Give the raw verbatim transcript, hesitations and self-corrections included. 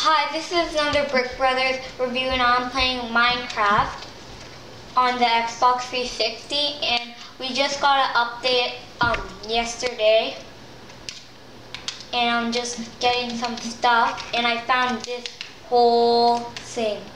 Hi, this is another Brick Brothers review, and I'm playing Minecraft on the Xbox three sixty, and we just got an update um, yesterday, and I'm just getting some stuff, and I found this whole thing.